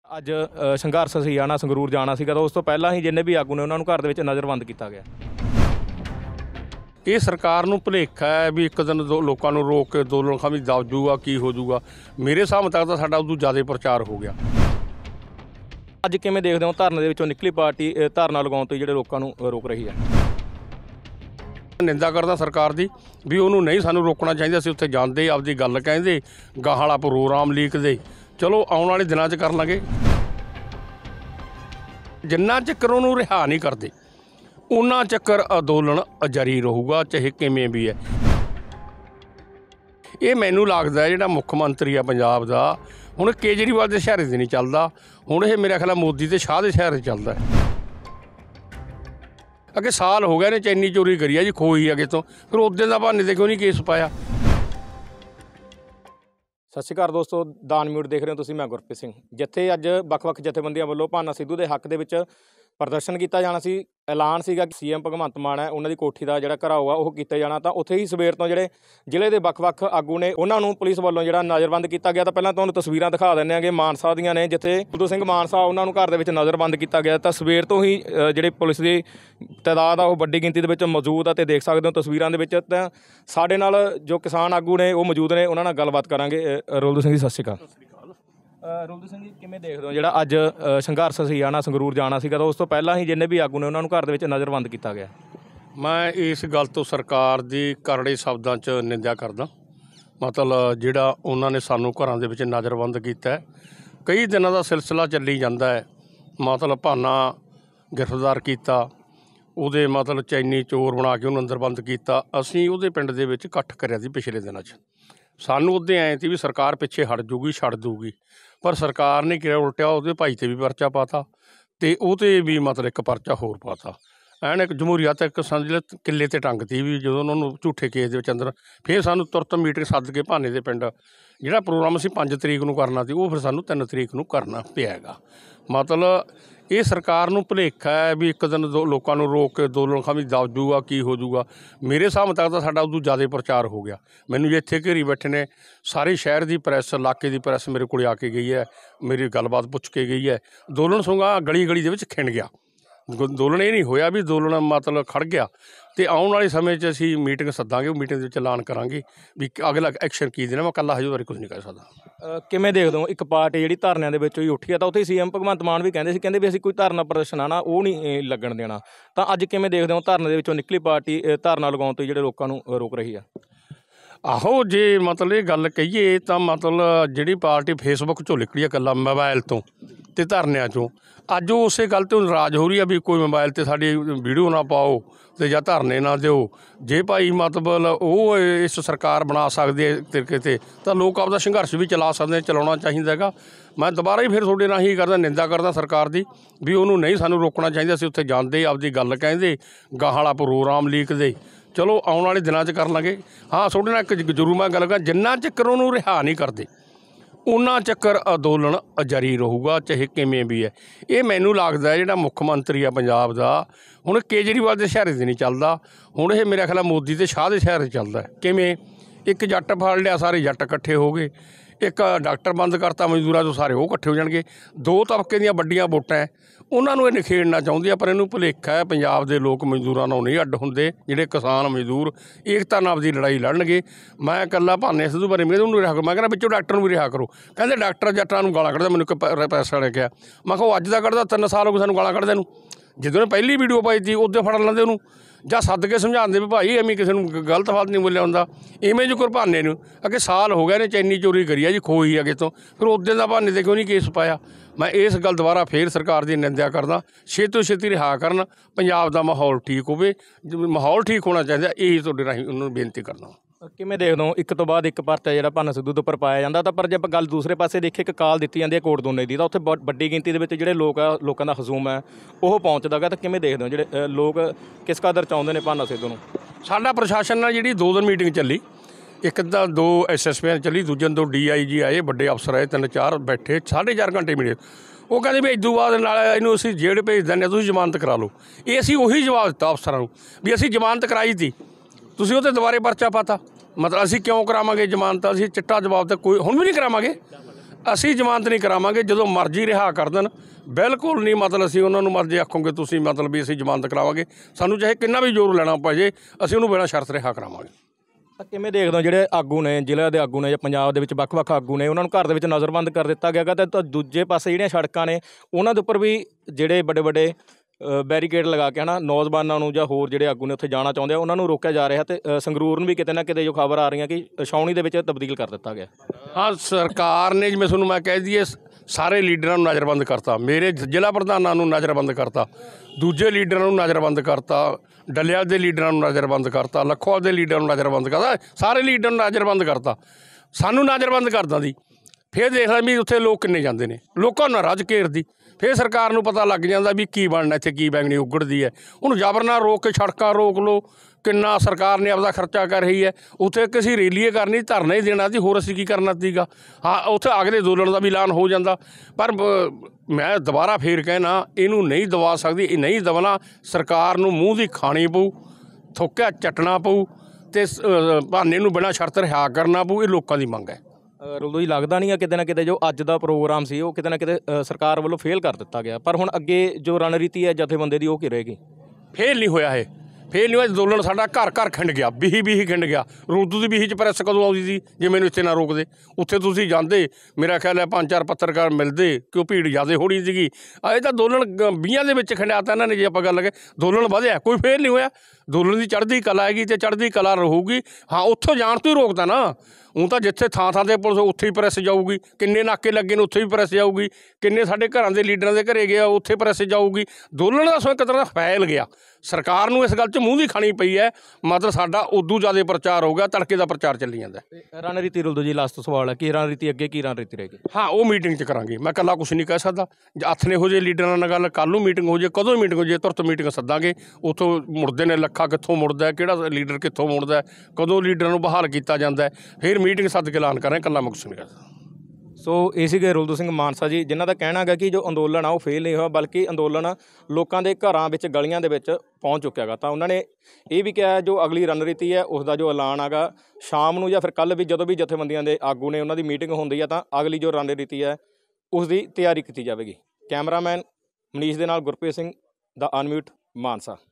ਅੱਜ ਸੰਘਰਸ਼ ਸੀ ਜਾਣਾ ਸੰਗਰੂਰ ਜਾਣਾ ਸੀਗਾ ਤਾਂ ਉਸ ਤੋਂ ਪਹਿਲਾਂ ਹੀ ਜਿੰਨੇ ਵੀ ਆਗੂ ਨੇ ਉਹਨਾਂ ਨੂੰ ਘਰ ਦੇ ਵਿੱਚ ਨਜ਼ਰਬੰਦ ਕੀਤਾ ਗਿਆ। ਇਹ ਸਰਕਾਰ ਨੂੰ ਭੁਲੇਖਾ ਹੈ ਵੀ ਇੱਕ ਦਿਨ ਲੋਕਾਂ ਨੂੰ ਰੋਕ ਕੇ ਅੰਦੋਲਨ ਖਾਮੀ ਦਬ ਜੂਗਾ ਕੀ ਹੋ ਜੂਗਾ। ਮੇਰੇ ਹਿਸਾਬ ਤੱਕ ਤਾਂ ਸਾਡਾ ਉਦੋਂ ਜ਼ਿਆਦਾ ਪ੍ਰਚਾਰ ਹੋ ਗਿਆ। ਅੱਜ ਕਿਵੇਂ ਦੇਖਦੇ ਹੋ ਧਰਨੇ ਦੇ ਵਿੱਚੋਂ ਨਿਕਲੀ ਪਾਰਟੀ ਧਰਨਾ ਲਗਾਉਣ ਤੋਂ ਜਿਹੜੇ ਲੋਕਾਂ ਨੂੰ ਰੋਕ ਰਹੀ ਹੈ? ਨਿੰਦਾ ਕਰਦਾ ਸਰਕਾਰ ਦੀ ਵੀ ਉਹਨੂੰ ਨਹੀਂ ਸਾਨੂੰ ਰੋਕਣਾ ਚਾਹੀਦਾ। ਅਸੀਂ ਉੱਥੇ ਜਾਂਦੇ ਆਪਦੀ ਗੱਲ ਕਹਿੰਦੇ ਗਾਹਾਂ ਵਾਲਾ ਪ੍ਰੋਗਰਾਮ ਲੀਕਦੇ। ਚਲੋ ਆਉਣ ਵਾਲੇ ਦਿਨਾਂ 'ਚ ਕਰ ਲਾਂਗੇ। ਜਿੰਨਾ ਚੱਕਰ ਉਹਨੂੰ ਰਿਹਾ ਨਹੀਂ ਕਰਦੇ ਉਹਨਾਂ ਚੱਕਰ ਅੰਦੋਲਨ ਜਾਰੀ ਰਹੂਗਾ ਚਾਹੇ ਕਿਵੇਂ ਵੀ ਹੈ। ਇਹ ਮੈਨੂੰ ਲੱਗਦਾ ਜਿਹੜਾ ਮੁੱਖ ਮੰਤਰੀ ਆ ਪੰਜਾਬ ਦਾ ਹੁਣ ਕੇਜਰੀਵਾਲ ਦੇ ਸ਼ਹਿਰੇ 'ਤੇ ਨਹੀਂ ਚੱਲਦਾ। ਹੁਣ ਇਹ ਮੇਰਾ ਖਿਆਲ ਮੋਦੀ ਤੇ ਸ਼ਾਹ ਦੇ ਸ਼ਹਿਰੇ 'ਤੇ ਚੱਲਦਾ। ਅੱਗੇ ਸਾਲ ਹੋ ਗਏ ਨੇ ਚੈਨੀ ਚੋਰੀ ਕਰੀ ਆ ਜੀ ਖੋਈ ਅੱਗੇ ਤੋਂ ਫਿਰ ਉਦੋਂ ਦਾ ਬਹਾਨੇ ਤੇ ਕਿਉਂ ਨਹੀਂ ਕੇਸ ਪਾਇਆ। ਸਤਿ ਸ਼੍ਰੀ ਅਕਾਲ ਦੋਸਤੋ, ਦਾਨ ਮਿਊਟ ਦੇਖ ਰਹੇ ਹੋ ਤੁਸੀਂ। ਮੈਂ ਗੁਰਪ੍ਰੀਤ ਸਿੰਘ। ਜਿੱਥੇ ਅੱਜ ਵੱਖ-ਵੱਖ ਜਥੇਬੰਦੀਆਂ ਵੱਲੋਂ ਭਾਨਾ ਸਿੱਧੂ ਦੇ ਹੱਕ ਦੇ ਵਿੱਚ ਪ੍ਰਦਰਸ਼ਨ ਕੀਤਾ ਜਾਣਾ ਸੀ, ਐਲਾਨ ਸੀਗਾ ਕਿ ਸੀਐਮ ਭਗਵੰਤ ਮਾਨ ਹੈ ਉਹਨਾਂ ਦੀ ਕੋਠੀ ਦਾ ਜਿਹੜਾ ਘਰਾਓ ਆ ਉਹ ਕੀਤਾ ਜਾਣਾ, ਤਾਂ ਉੱਥੇ ਹੀ ਸਵੇਰ ਤੋਂ ਜਿਹੜੇ ਜ਼ਿਲ੍ਹੇ ਦੇ ਵੱਖ-ਵੱਖ ਆਗੂ ਨੇ ਉਹਨਾਂ ਨੂੰ ਪੁਲਿਸ ਵੱਲੋਂ ਜਿਹੜਾ ਨਜ਼ਰਬੰਦ ਕੀਤਾ ਗਿਆ। ਤਾਂ ਪਹਿਲਾਂ ਤੁਹਾਨੂੰ ਤਸਵੀਰਾਂ ਦਿਖਾ ਦਿੰਦੇ ਆਂਗੇ ਮਾਨਸਾ ਦੀਆਂ ਨੇ, ਜਿੱਥੇ ਸਿੱਧੂ ਸਿੰਘ ਮਾਨਸਾ ਉਹਨਾਂ ਨੂੰ ਘਰ ਦੇ ਵਿੱਚ ਨਜ਼ਰਬੰਦ ਕੀਤਾ ਗਿਆ। ਤਾਂ ਸਵੇਰ ਤੋਂ ਹੀ ਜਿਹੜੀ ਪੁਲਿਸ ਦੀ ਤਾਦਾਦ ਆ ਉਹ ਵੱਡੀ ਗਿਣਤੀ ਦੇ ਵਿੱਚ ਮੌਜੂਦ ਆ ਤੇ ਦੇਖ ਸਕਦੇ ਹੋ ਤਸਵੀਰਾਂ ਦੇ ਵਿੱਚ। ਤਾਂ ਸਾਡੇ ਨਾਲ ਜੋ ਕਿਸਾਨ ਆਗੂ ਨੇ ਉਹ ਮੌਜੂਦ ਨੇ, ਉਹਨਾਂ ਨਾਲ ਗੱਲਬਾਤ ਕਰਾਂਗੇ। ਰੋਲਦੂ ਸਿੰਘ ਜੀ ਸਤਿ ਸ਼੍ਰੀ ਅਕਾਲ। ਰੋਲਦੂ ਸਿੰਘ ਜੀ ਕਿਵੇਂ ਦੇਖਦੇ ਹੋ ਜਿਹੜਾ ਅੱਜ ਸੰਘਰਸ਼ ਸੀ ਜਾਣਾ ਸੰਗਰੂਰ ਜਾਣਾ ਸੀਗਾ ਤਾਂ ਉਸ ਤੋਂ ਪਹਿਲਾਂ ਹੀ ਜਿੰਨੇ ਵੀ ਆਗੂ ਨੇ ਉਹਨਾਂ ਨੂੰ ਘਰ ਦੇ ਵਿੱਚ ਨਜ਼ਰਬੰਦ ਕੀਤਾ ਗਿਆ? ਮੈਂ ਇਸ ਗੱਲ ਤੋਂ ਸਰਕਾਰ ਦੀ ਕਰੜੇ ਸ਼ਬਦਾਂ 'ਚ ਨਿੰਦਾ ਕਰਦਾ। ਮਤਲਬ ਜਿਹੜਾ ਉਹਨਾਂ ਨੇ ਸਾਨੂੰ ਘਰਾਂ ਦੇ ਵਿੱਚ ਨਜ਼ਰਬੰਦ ਕੀਤਾ, ਕਈ ਦਿਨਾਂ ਦਾ ਸਿਲਸਿਲਾ ਚੱਲੀ ਜਾਂਦਾ ਹੈ। ਮਤਲਬ ਭਾਨਾ ਗ੍ਰਿਫਤਾਰ ਕੀਤਾ, ਉਹਦੇ ਮਤਲਬ ਚੈਨੀ ਚੋਰ ਬਣਾ ਕੇ ਉਹਨੂੰ ਅੰਦਰ ਬੰਦ ਕੀਤਾ। ਅਸੀਂ ਉਹਦੇ ਪਿੰਡ ਦੇ ਵਿੱਚ ਇਕੱਠ ਕਰਿਆ ਸੀ ਪਿਛਲੇ ਦਿਨਾਂ 'ਚ। ਸਾਨੂੰ ਉਹਦੇ ਐਂ ਸੀ ਵੀ ਸਰਕਾਰ ਪਿੱਛੇ ਹਟ ਜੂਗੀ ਛੱਡ ਦੂਗੀ, ਪਰ ਸਰਕਾਰ ਨੇ ਕਿਹਾ ਉਲਟਿਆ ਉਹਦੇ ਭਾਈ 'ਤੇ ਵੀ ਪਰਚਾ ਪਾਤਾ ਅਤੇ ਉਹ 'ਤੇ ਵੀ ਮਤਲਬ ਇੱਕ ਪਰਚਾ ਹੋਰ ਪਾਤਾ। ਐਨ ਇੱਕ ਜਮਹੂਰੀਅਤ ਇੱਕ ਸਮਝ ਕਿੱਲੇ 'ਤੇ ਟੰਗਤੀ ਵੀ ਜਦੋਂ ਉਹਨਾਂ ਨੂੰ ਝੂਠੇ ਕੇਸ ਦੇ ਵਿੱਚ ਅੰਦਰ। ਫਿਰ ਸਾਨੂੰ ਤੁਰੰਤ ਮੀਟਿੰਗ ਸੱਦ ਕੇ ਭਾਨੇ ਦੇ ਪਿੰਡ ਜਿਹੜਾ ਪ੍ਰੋਗਰਾਮ ਅਸੀਂ 5 ਤਰੀਕ ਨੂੰ ਕਰਨਾ ਸੀ ਉਹ ਫਿਰ ਸਾਨੂੰ 3 ਤਰੀਕ ਨੂੰ ਕਰਨਾ ਪਿਆ ਹੈਗਾ। ਮਤਲਬ ਇਹ ਸਰਕਾਰ ਨੂੰ ਭੁਲੇਖਾ ਹੈ ਵੀ ਇੱਕ ਦਿਨ ਲੋਕਾਂ ਨੂੰ ਰੋਕ ਕੇ ਅੰਦੋਲਨ ਖਾਮੀ ਦਬ ਜੂਗਾ ਕੀ ਹੋ ਜੂਗਾ। ਮੇਰੇ ਹਿਸਾਬ ਤੱਕ ਤਾਂ ਸਾਡਾ ਉਦੋਂ ਜ਼ਿਆਦਾ ਪ੍ਰਚਾਰ ਹੋ ਗਿਆ। ਮੈਨੂੰ ਜੇ ਇੱਥੇ ਘੇਰੀ ਬੈਠੇ ਨੇ ਸਾਰੇ ਸ਼ਹਿਰ ਦੀ ਪ੍ਰੈਸ, ਇਲਾਕੇ ਦੀ ਪ੍ਰੈਸ ਮੇਰੇ ਕੋਲ ਆ ਕੇ ਗਈ ਹੈ, ਮੇਰੀ ਗੱਲਬਾਤ ਪੁੱਛ ਕੇ ਗਈ ਹੈ। ਅੰਦੋਲਨ ਸਗੋਂ ਗਲੀ ਗਲੀ ਦੇ ਵਿੱਚ ਖਿੰਡ ਗਿਆ। ਅੰਦੋਲਨ ਇਹ ਨਹੀਂ ਹੋਇਆ ਵੀ ਅੰਦੋਲਨ ਮਤਲਬ ਖੜ੍ਹ ਗਿਆ। ਅਤੇ ਆਉਣ ਵਾਲੇ ਸਮੇਂ 'ਚ ਅਸੀਂ ਮੀਟਿੰਗ ਸੱਦਾਂਗੇ, ਉਹ ਮੀਟਿੰਗ ਦੇ ਵਿੱਚ ਐਲਾਨ ਕਰਾਂਗੇ ਵੀ ਅਗਲਾ ਐਕਸ਼ਨ ਕੀ ਦੇਣਾ। ਮੈਂ ਇਕੱਲਾ ਹਜੇ ਬਾਰੇ ਕੁਝ ਨਹੀਂ ਕਹਿ ਸਕਦਾ। ਕਿਵੇਂ ਦੇਖਦੇ ਹੋ ਇੱਕ ਪਾਰਟੀ ਜਿਹੜੀ ਧਰਨਿਆਂ ਦੇ ਵਿੱਚੋਂ ਹੀ ਉੱਠੀ ਆ, ਤਾਂ ਉੱਥੇ ਸੀਐਮ ਭਗਵੰਤ ਮਾਨ ਵੀ ਕਹਿੰਦੇ ਵੀ ਅਸੀਂ ਕੋਈ ਧਰਨਾ ਪ੍ਰਦਰਸ਼ਨ ਆ ਨਾ ਉਹ ਨਹੀਂ ਲੱਗਣ ਦੇਣਾ, ਤਾਂ ਅੱਜ ਕਿਵੇਂ ਦੇਖਦੇ ਹੋ ਧਰਨੇ ਦੇ ਵਿੱਚੋਂ ਨਿਕਲੀ ਪਾਰਟੀ ਧਰਨਾ ਲਗਾਉਣ ਤੋਂ ਜਿਹੜੇ ਲੋਕਾਂ ਨੂੰ ਰੋਕ ਰਹੀ ਆ? ਆਹੋ ਜੇ ਮਤਲਬ ਇਹ ਗੱਲ ਕਹੀਏ ਤਾਂ ਮਤਲਬ ਜਿਹੜੀ ਪਾਰਟੀ ਫੇਸਬੁੱਕ 'ਚੋਂ ਨਿਕਲੀ ਆ ਇਕੱਲਾ ਮੋਬਾਇਲ ਤੋਂ ਅਤੇ ਧਰਨਿਆਂ 'ਚੋਂ, ਅੱਜ ਉਹ ਉਸੇ ਗੱਲ 'ਤੇ ਨਾਰਾਜ਼ ਹੋ ਰਹੀ ਆ ਵੀ ਕੋਈ ਮੋਬਾਇਲ 'ਤੇ ਸਾਡੀ ਵੀਡੀਓ ਨਾ ਪਾਓ ਅਤੇ ਜਾਂ ਧਰਨੇ ਨਾ ਦਿਓ। ਜੇ ਭਾਈ ਮਤਲਬ ਉਹ ਇਸ ਸਰਕਾਰ ਬਣਾ ਸਕਦੇ ਤਰੀਕੇ 'ਤੇ ਤਾਂ ਲੋਕ ਆਪਦਾ ਸੰਘਰਸ਼ ਵੀ ਚਲਾ ਸਕਦੇ, ਚਲਾਉਣਾ ਚਾਹੀਦਾ ਹੈਗਾ। ਮੈਂ ਦੁਬਾਰਾ ਹੀ ਫਿਰ ਤੁਹਾਡੇ ਨਾਲ ਹੀ ਕਰਦਾ ਨਿੰਦਾ ਕਰਦਾ ਸਰਕਾਰ ਦੀ ਵੀ ਉਹਨੂੰ ਨਹੀਂ ਸਾਨੂੰ ਰੋਕਣਾ ਚਾਹੀਦਾ। ਅਸੀਂ ਉੱਥੇ ਜਾਂਦੇ ਆਪਦੀ ਗੱਲ ਕਹਿੰਦੇ ਗਾਹਾਂ ਵਾਲਾ ਪ੍ਰੋਗਰਾਮ ਲੀਕਦੇ। ਚਲੋ ਆਉਣ ਵਾਲੇ ਦਿਨਾਂ 'ਚ ਕਰ ਲਾਂਗੇ। ਹਾਂ ਤੁਹਾਡੇ ਨਾਲ ਇੱਕ ਜ਼ਰੂਰ ਮੈਂ ਗੱਲ ਕਰਾਂ, ਜਿੰਨਾ ਚੱਕਰ ਉਹਨੂੰ ਰਿਹਾ ਨਹੀਂ ਕਰਦੇ ਉਹਨਾਂ ਚੱਕਰ ਅੰਦੋਲਨ ਜਾਰੀ ਰਹੂਗਾ ਚਾਹੇ ਕਿਵੇਂ ਵੀ ਹੈ। ਇਹ ਮੈਨੂੰ ਲੱਗਦਾ ਜਿਹੜਾ ਮੁੱਖ ਮੰਤਰੀ ਆ ਪੰਜਾਬ ਦਾ ਹੁਣ ਕੇਜਰੀਵਾਲ ਦੇ ਸ਼ਹਿਰੇ 'ਤੇ ਨਹੀਂ ਚੱਲਦਾ। ਹੁਣ ਇਹ ਮੇਰਾ ਖਿਆਲ ਮੋਦੀ ਤੇ ਸ਼ਾਹ ਦੇ ਸ਼ਹਿਰੇ 'ਤੇ ਚੱਲਦਾ। ਕਿਵੇਂ ਇੱਕ ਜੱਟ ਫੜ ਲਿਆ, ਸਾਰੇ ਜੱਟ ਇਕੱਠੇ ਹੋ ਗਏ। ਇੱਕ ਡਾਕਟਰ ਬੰਦ ਕਰਤਾ ਮਜ਼ਦੂਰਾਂ ਤੋਂ, ਸਾਰੇ ਉਹ ਇਕੱਠੇ ਹੋ ਜਾਣਗੇ। ਦੋ ਤਬਕੇ ਦੀਆਂ ਵੱਡੀਆਂ ਵੋਟਾਂ ਹੈ, ਉਹਨਾਂ ਨੂੰ ਇਹ ਨਿਖੇੜਨਾ ਚਾਹੁੰਦੀ ਆ, ਪਰ ਇਹਨੂੰ ਭੁਲੇਖਾ ਹੈ ਪੰਜਾਬ ਦੇ ਲੋਕ ਮਜ਼ਦੂਰਾਂ ਨਾਲ ਨਹੀਂ ਅੱਡ ਹੁੰਦੇ। ਜਿਹੜੇ ਕਿਸਾਨ ਮਜ਼ਦੂਰ ਏਕਤਾ ਨਾਲ ਆਪਦੀ ਲੜਾਈ ਲੜਨਗੇ। ਮੈਂ ਇਕੱਲਾ ਭਾਨੇ ਸਿੱਧੂ ਬਾਰੇ ਉਹਨੂੰ ਰਿਹਾ ਕਰੋ, ਮੈਂ ਕਹਿੰਦਾ ਵਿੱਚੋਂ ਡਾਕਟਰ ਨੂੰ ਵੀ ਰਿਹਾ ਕਰੋ। ਕਹਿੰਦੇ ਡਾਕਟਰ ਜੱਟਾਂ ਨੂੰ ਗਾਲਾਂ ਕੱਢਦਾ। ਮੈਨੂੰ ਪੈਸਾ ਲੈ ਕੇ ਮੈਂ ਕਿਹਾ ਅੱਜ ਦਾ ਕੱਢਦਾ 3 ਸਾਲ ਹੋ ਗਏ ਸਾਨੂੰ ਗਾਲਾਂ ਕੱਢਦੇ ਨੂੰ। ਜਦੋਂ ਪਹਿਲੀ ਵੀਡੀਓ ਪਾਈ ਸੀ ਉਦੋਂ ਫੜ ਲੈਂਦੇ ਉਹਨੂੰ ਜਾਂ ਸੱਦ ਕੇ ਸਮਝਾਉਂਦੇ ਵੀ ਭਾਈ ਐਵੇਂ ਕਿਸੇ ਨੂੰ ਗਲਤ ਫਾਲਤ ਨਹੀਂ ਬੋਲਿਆ ਹੁੰਦਾ। ਇਵੇਂ ਜੋ ਭਾਨੇ ਨੂੰ ਅੱਗੇ ਸਾਲ ਹੋ ਗਏ ਨੇ ਚੈਨੀ ਚੋਰੀ ਕਰੀ ਆ ਜੀ ਖੋਈ ਅੱਗੇ ਤੋਂ ਫਿਰ ਉਦੋਂ ਦਾ ਬਹਾਨੇ ਤੇ ਕਿਉਂ ਨਹੀਂ ਕੇਸ ਪਾਇਆ। ਮੈਂ ਇਸ ਗੱਲ ਦੁਬਾਰਾ ਫੇਰ ਸਰਕਾਰ ਦੀ ਨਿੰਦਿਆ ਕਰਦਾ। ਛੇਤੀ ਤੋਂ ਛੇਤੀ ਰਿਹਾ ਕਰਨ, ਪੰਜਾਬ ਦਾ ਮਾਹੌਲ ਠੀਕ ਹੋਵੇ। ਮਾਹੌਲ ਠੀਕ ਹੋਣਾ ਚਾਹੀਦਾ, ਇਹੀ ਤੁਹਾਡੇ ਰਾਹੀਂ ਉਹਨਾਂ ਨੂੰ ਬੇਨਤੀ ਕਰਦਾ। ਕਿਵੇਂ ਦੇਖਦੇ ਹੋ ਇੱਕ ਤੋਂ ਬਾਅਦ ਇੱਕ ਪਰਚਾ ਜਿਹੜਾ ਭਾਨਾ ਸਿੱਧੂ ਦੇ ਉੱਪਰ ਪਾਇਆ ਜਾਂਦਾ, ਤਾਂ ਪਰ ਜੇ ਆਪਾਂ ਗੱਲ ਦੂਸਰੇ ਪਾਸੇ ਦੇਖੀਏ ਇੱਕ ਕਾਲ ਦਿੱਤੀ ਜਾਂਦੀ ਹੈ ਕੋਟ ਦੋਨੇ ਦੀ, ਤਾਂ ਉੱਥੇ ਬਹੁਤ ਵੱਡੀ ਗਿਣਤੀ ਦੇ ਵਿੱਚ ਜਿਹੜੇ ਲੋਕਾਂ ਦਾ ਹਜ਼ੂਮ ਹੈ ਉਹ ਪਹੁੰਚਦਾ ਗਾ। ਤਾਂ ਕਿਵੇਂ ਦੇਖਦੇ ਹੋ ਜਿਹੜੇ ਲੋਕ ਕਿਸ ਕਦਰ ਚਾਹੁੰਦੇ ਨੇ ਭਾਨਾ ਸਿੱਧੂ ਨੂੰ? ਸਾਡਾ ਪ੍ਰਸ਼ਾਸਨ ਨਾਲ ਜਿਹੜੀ 2 ਦਿਨ ਮੀਟਿੰਗ ਚੱਲੀ, ਇੱਕ ਤਾਂ 2 SSP ਚੱਲੀ, ਦੂਜੇ 2 DIG ਆਏ, ਵੱਡੇ ਅਫਸਰ ਆਏ, 3-4 ਬੈਠੇ 4.5 ਘੰਟੇ ਮੀਟਿੰਗ। ਉਹ ਕਹਿੰਦੇ ਵੀ ਇਦੋਂ ਬਾਅਦ ਨਾਲ ਇਹਨੂੰ ਅਸੀਂ ਜੇਲ੍ਹ ਭੇਜ ਦਿੰਦੇ ਹਾਂ, ਤੁਸੀਂ ਜ਼ਮਾਨਤ ਕਰਾ ਲਓ। ਇਹ ਅਸੀਂ ਉਹੀ ਜਵਾਬ ਦਿੱਤਾ ਅਫਸਰਾਂ ਨੂੰ ਵੀ ਅਸੀਂ ਜ਼ਮਾਨਤ ਕਰਾਈ ਤੀ, ਤੁਸੀਂ ਉਹ 'ਤੇ ਦੁਬਾਰੇ ਪਰਚਾ ਪਾਤਾ। ਮਤਲਬ ਅਸੀਂ ਕਿਉਂ ਕਰਾਵਾਂਗੇ ਜ਼ਮਾਨਤ? ਅਸੀਂ ਚਿੱਟਾ ਜਵਾਬ ਤਾਂ ਕੋਈ ਹੁਣ ਵੀ ਨਹੀਂ ਕਰਾਵਾਂਗੇ। ਅਸੀਂ ਜ਼ਮਾਨਤ ਨਹੀਂ ਕਰਾਵਾਂਗੇ। ਜਦੋਂ ਮਰਜ਼ੀ ਰਿਹਾ ਕਰ ਦੇਣ, ਬਿਲਕੁਲ ਨਹੀਂ ਮਤਲਬ ਅਸੀਂ ਉਹਨਾਂ ਨੂੰ ਮਰਜ਼ੀ ਆਖੋਗੇ ਤੁਸੀਂ ਮਤਲਬ ਵੀ ਅਸੀਂ ਜ਼ਮਾਨਤ ਕਰਾਵਾਂਗੇ, ਸਾਨੂੰ ਚਾਹੇ ਕਿੰਨਾ ਵੀ ਜ਼ੋਰ ਲੈਣਾ ਪੈ ਜੇ, ਅਸੀਂ ਉਹਨੂੰ ਬਿਨਾਂ ਸ਼ਰਤ ਰਿਹਾ ਕਰਾਵਾਂਗੇ। ਤਾਂ ਕਿਵੇਂ ਦੇਖਦੇ ਹੋ ਜਿਹੜੇ ਆਗੂ ਨੇ, ਜ਼ਿਲ੍ਹੇ ਦੇ ਆਗੂ ਨੇ ਜਾਂ ਪੰਜਾਬ ਦੇ ਵਿੱਚ ਵੱਖ-ਵੱਖ ਆਗੂ ਨੇ, ਉਹਨਾਂ ਨੂੰ ਘਰ ਦੇ ਵਿੱਚ ਨਜ਼ਰਬੰਦ ਕਰ ਦਿੱਤਾ ਗਿਆ ਗਾ, ਤੇ ਦੂਜੇ ਪਾਸੇ ਜਿਹੜੀਆਂ ਸੜਕਾਂ ਨੇ ਉਹਨਾਂ ਦੇ ਉੱਪਰ ਵੀ ਜਿਹੜੇ ਵੱਡੇ ਬੈਰੀਕੇਡ ਲਗਾ ਕੇ ਨੌਜਵਾਨਾਂ ਨੂੰ ਜਾਂ ਹੋਰ ਜਿਹੜੇ ਆਗੂ ਨੇ ਉੱਥੇ ਜਾਣਾ ਚਾਹੁੰਦੇ ਆ ਉਹਨਾਂ ਨੂੰ ਰੋਕਿਆ ਜਾ ਰਿਹਾ, ਤੇ ਸੰਗਰੂਰ ਨੂੰ ਵੀ ਕਿਤੇ ਨਾ ਕਿਤੇ ਜੋ ਖਬਰ ਆ ਰਹੀਆਂ ਕਿ ਛਾਉਣੀ ਦੇ ਵਿੱਚ ਤਬਦੀਲ ਕਰ ਦਿੱਤਾ ਗਿਆ। ਹਾਂ, ਸਰਕਾਰ ਨੇ ਜਿਵੇਂ ਤੁਹਾਨੂੰ ਮੈਂ ਕਹਿ ਦਈਏ ਸਾਰੇ ਲੀਡਰਾਂ ਨੂੰ ਨਜ਼ਰਬੰਦ ਕਰਤਾ, ਮੇਰੇ ਜ਼ਿਲ੍ਹਾ ਪ੍ਰਧਾਨਾਂ ਨੂੰ ਨਜ਼ਰਬੰਦ ਕਰਤਾ, ਦੂਜੇ ਲੀਡਰਾਂ ਨੂੰ ਨਜ਼ਰਬੰਦ ਕਰਤਾ, ਡੱਲੇਵਾਲ ਦੇ ਲੀਡਰਾਂ ਨੂੰ ਨਜ਼ਰਬੰਦ ਕਰਤਾ, ਲੱਖੋਵਾਲ ਦੇ ਲੀਡਰਾਂ ਨੂੰ ਨਜ਼ਰਬੰਦ ਕਰਤਾ, ਸਾਰੇ ਲੀਡਰਾਂ ਨੂੰ ਨਜ਼ਰਬੰਦ ਕਰਤਾ, ਸਾਨੂੰ ਨਜ਼ਰਬੰਦ ਕਰਦਾ ਦੀ। ਫਿਰ ਦੇਖ ਲੈ ਵੀ ਉੱਥੇ ਲੋਕ ਕਿੰਨੇ ਜਾਂਦੇ ਨੇ, ਲੋਕਾਂ ਨੂੰ ਰੱਜ ਘੇਰਦੀ, ਫਿਰ ਸਰਕਾਰ ਨੂੰ ਪਤਾ ਲੱਗ ਜਾਂਦਾ ਵੀ ਕੀ ਬਣਨਾ ਇੱਥੇ, ਕੀ ਬੈਂਗਣੀ ਉਗੜਦੀ ਹੈ। ਉਹਨੂੰ ਜ਼ਬਰ ਨਾਲ ਰੋਕ ਕੇ ਸੜਕਾਂ ਰੋਕ ਲਓ, ਕਿੰਨਾ ਸਰਕਾਰ ਨੇ ਆਪਦਾ ਖਰਚਾ ਕਰ ਰਹੀ ਹੈ। ਉੱਥੇ ਕਿਸੇ ਰੈਲੀਏ ਕਰਨੀ, ਧਰਨਾ ਹੀ ਦੇਣਾ ਸੀ, ਹੋਰ ਅਸੀਂ ਕੀ ਕਰਨਾ ਸੀਗਾ। ਹਾਂ, ਉੱਥੇ ਅਗਲੇ ਅੰਦੋਲਨ ਦਾ ਵੀ ਐਲਾਨ ਹੋ ਜਾਂਦਾ, ਪਰ ਮੈਂ ਦੁਬਾਰਾ ਫੇਰ ਕਹਿਣਾ ਇਹਨੂੰ ਨਹੀਂ ਦਬਾ ਸਕਦੀ, ਇਹ ਨਹੀਂ ਦਬਣਾ। ਸਰਕਾਰ ਨੂੰ ਮੂੰਹ ਦੀ ਖਾਣੀ ਪਊ, ਥੁੱਕਿਆ ਚੱਟਣਾ ਪਊ, ਅਤੇ ਬਹਾਨੇ ਨੂੰ ਬਿਨਾਂ ਸ਼ਰਤ ਰਿਹਾ ਕਰਨਾ ਪਊ। ਇਹ ਲੋਕਾਂ ਦੀ ਮੰਗ ਹੈ। ਰੁਲਦੋ ਜੀ, ਲੱਗਦਾ ਨਹੀਂ ਆ ਕਿਤੇ ਨਾ ਕਿਤੇ ਜੋ ਅੱਜ ਦਾ ਪ੍ਰੋਗਰਾਮ ਸੀ ਉਹ ਕਿਤੇ ਨਾ ਕਿਤੇ ਸਰਕਾਰ ਵੱਲੋਂ ਫੇਲ ਕਰ ਦਿੱਤਾ ਗਿਆ, ਪਰ ਹੁਣ ਅੱਗੇ ਜੋ ਰਣਨੀਤੀ ਹੈ ਜਥੇਬੰਦੀ ਦੀ ਉਹ ਕੀ ਰਹੇਗੀ? ਫੇਲ ਨਹੀਂ ਹੋਇਆ ਇਹ, ਫੇਲ ਨਹੀਂ ਹੋਇਆ। ਅੰਦੋਲਨ ਸਾਡਾ ਘਰ ਘਰ ਖਿੰਡ ਗਿਆ, ਬੀਹੀ ਖਿੰਡ ਗਿਆ। ਰੁਲਦੂ ਦੀ ਬੀਹੀ 'ਚ ਪ੍ਰੈਸ ਕਦੋਂ ਆਉਂਦੀ ਸੀ ਜੇ ਮੈਨੂੰ ਇੱਥੇ ਨਾ ਰੋਕਦੇ? ਉੱਥੇ ਤੁਸੀਂ ਜਾਂਦੇ, ਮੇਰਾ ਖਿਆਲ ਹੈ 5-4 ਪੱਤਰਕਾਰ ਮਿਲਦੇ, ਕਿਉਂ ਭੀੜ ਜ਼ਿਆਦਾ ਹੋਣੀ ਸੀਗੀ। ਇਹ ਤਾਂ ਅੰਦੋਲਨ 20 ਦੇ ਵਿੱਚ ਖਿੰਡਿਆ ਤਾਂ ਇਹਨਾਂ ਨੇ, ਜੇ ਆਪਾਂ ਗੱਲ ਕਰੀਏ ਅੰਦੋਲਨ ਵਧਿਆ, ਕੋਈ ਫੇਲ ਨਹੀਂ ਹੋਇਆ। ਅੰਦੋਲਨ ਦੀ ਚੜ੍ਹਦੀ ਕਲਾ ਹੈਗੀ ਅਤੇ ਚੜ੍ਹਦੀ ਕਲਾ ਰਹੂਗੀ। ਹਾਂ, ਉੱਥੋਂ ਜਾਣ ਤੋਂ ਹੀ ਰੋਕਦਾ ਨਾ। ਹੁਣ ਤਾਂ ਜਿੱਥੇ ਥਾਂ ਥਾਂ 'ਤੇ ਪੁਲਿਸ ਉੱਥੇ ਹੀ ਪ੍ਰੈਸ ਜਾਊਗੀ, ਕਿੰਨੇ ਨਾਕੇ ਲੱਗੇ ਨੇ ਉੱਥੇ ਵੀ ਪ੍ਰੈਸ ਜਾਊਗੀ, ਕਿੰਨੇ ਸਾਡੇ ਘਰਾਂ ਦੇ ਲੀਡਰਾਂ ਦੇ ਘਰੇ ਗਿਆ ਉੱਥੇ ਪ੍ਰੈਸ ਜਾਊਗੀ। ਅੰਦੋਲਨ ਦਾ ਸੋ ਇੱਕ ਤਰ੍ਹਾਂ ਦਾ ਫੈਲ ਗਿਆ। ਸਰਕਾਰ ਨੂੰ ਇਸ ਗੱਲ 'ਚ ਮੂੰਹ ਦੀ ਖਾਣੀ ਪਈ ਹੈ, ਮਤਲਬ ਸਾਡਾ ਉਦੋਂ ਜ਼ਿਆਦਾ ਪ੍ਰਚਾਰ ਹੋ ਗਿਆ, ਤੜਕੇ ਦਾ ਪ੍ਰਚਾਰ ਚੱਲੀ ਜਾਂਦਾ। ਰਣਨੀਤੀ ਰੁਲਦੋ ਜੀ, ਲਾਸਟ ਸਵਾਲ ਹੈ ਕਿ ਰਣਨੀਤੀ ਅੱਗੇ ਕੀ ਰਣਨੀਤੀ ਰਹੇਗੀ? ਹਾਂ, ਉਹ ਮੀਟਿੰਗ 'ਚ ਕਰਾਂਗੇ। ਮੈਂ ਇਕੱਲਾ ਕੁਛ ਨਹੀਂ ਕਹਿ ਸਕਦਾ। ਹੱਥ ਨੇ ਹੋ ਜੇ ਲੀਡਰਾਂ ਨਾਲ ਗੱਲ, ਕੱਲ੍ਹ ਨੂੰ ਮੀਟਿੰਗ ਹੋ ਜੇ, ਕਦੋਂ ਮੀਟਿੰਗ ਹੋ ਜੇ, ਤੁਰਤ ਮੀਟਿੰਗ ਸੱਦਾਂਗੇ। ਉੱਥੋਂ ਮੁੜਦੇ ਨੇ ਲੱਖਾ ਕਿੱਥੋਂ ਮੁੜਦਾ, ਕਿਹੜਾ ਲੀਡਰ ਕਿੱਥੋਂ ਮੁੜਦਾ, ਕਦੋਂ ਲੀਡਰਾਂ ਨੂੰ ਬਹਾਲ ਕੀਤਾ ਜਾਂਦਾ, ਫਿਰ ਮੀਟਿੰਗ ਸੱਦ ਕੇ ਐਲਾਨ ਕਰਾਂਗੇ। ਇਕੱਲਾ ਮੁਕਤ ਨਹੀਂ ਕਰਦਾ। ਸੋ ਇਹ ਸੀਗੇ ਰੁਲਦੂ ਸਿੰਘ ਮਾਨਸਾ ਜੀ, ਜਿਨ੍ਹਾਂ ਦਾ ਕਹਿਣਾ ਹੈਗਾ ਕਿ ਜੋ ਅੰਦੋਲਨ ਆ ਉਹ ਫੇਲ ਨਹੀਂ ਹੋਇਆ, ਬਲਕਿ ਅੰਦੋਲਨ ਲੋਕਾਂ ਦੇ ਘਰਾਂ ਵਿੱਚ, ਗਲੀਆਂ ਦੇ ਵਿੱਚ ਪਹੁੰਚ ਚੁੱਕਿਆ ਗਾ। ਤਾਂ ਉਹਨਾਂ ਨੇ ਇਹ ਵੀ ਕਿਹਾ ਜੋ ਅਗਲੀ ਰਣਨੀਤੀ ਹੈ ਉਸ ਦਾ ਜੋ ਐਲਾਨ ਹੈਗਾ ਸ਼ਾਮ ਨੂੰ ਜਾਂ ਫਿਰ ਕੱਲ੍ਹ ਵੀ, ਜਦੋਂ ਵੀ ਜਥੇਬੰਦੀਆਂ ਦੇ ਆਗੂ ਨੇ ਉਹਨਾਂ ਦੀ ਮੀਟਿੰਗ ਹੁੰਦੀ ਹੈ, ਤਾਂ ਅਗਲੀ ਜੋ ਰਣਨੀਤੀ ਹੈ ਉਸ ਦੀ ਤਿਆਰੀ ਕੀਤੀ ਜਾਵੇਗੀ। ਕੈਮਰਾਮੈਨ ਮਨੀਸ਼ ਦੇ ਨਾਲ ਗੁਰਪ੍ਰੀਤ ਸਿੰਘ, ਦਾ ਅਨਮਿਊਟ, ਮਾਨਸਾ।